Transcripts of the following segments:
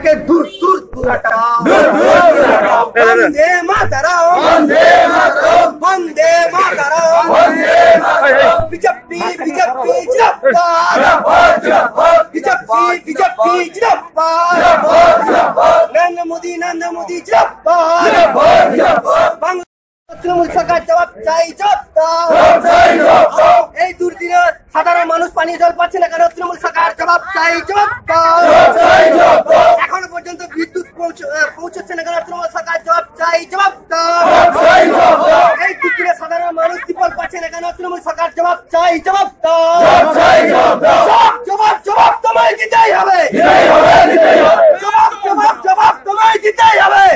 থেকে দূর দূর দূর হটাও বন্দে মাতরম বন্দে মাতরম বন্দে মাতরম বন্দে মাতরম বিজেপি বিজেপি জিন্দাবাদ বিজেপি বিজেপি জিন্দাবাদ নরেন্দ্র মোদি জিন্দাবাদ তৃণমূল সরকার জবাব চাই এই দুর্দিনে সাধারণ মানুষ পানীয় জল পাচ্ছে না কেন? তৃণমূল সরকার জবাব চাই এখনো পর্যন্ত বিদ্যুৎ পৌঁছচ্ছে না কেন? তৃণমূল সরকার জবাব চাই এই দুর্দিনে সাধারণ মানুষ ত্রিপল পাচ্ছে না কেন? তৃণমূল সরকার জবাব চাই জবাব জবাব তোমায় দিতেই হবে জবাব তোমায় দিতেই হবে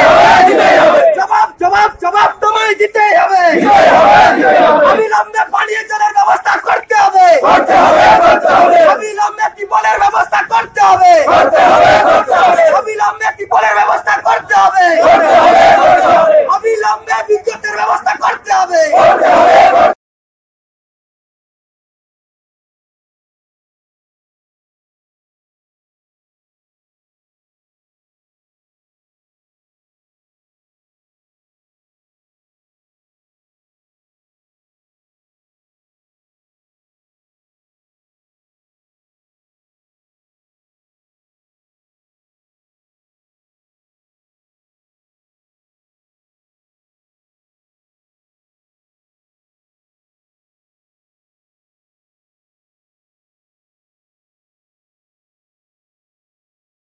জবাব তোমায় দিতেই হবে অবিলম্বে পানীয় জলের ব্যবস্থা করতে হবে অবিলম্বে ত্রিপলের ব্যবস্থা করতে হবে অবিলম্বে ত্রিপলের ব্যবস্থা করতে হবে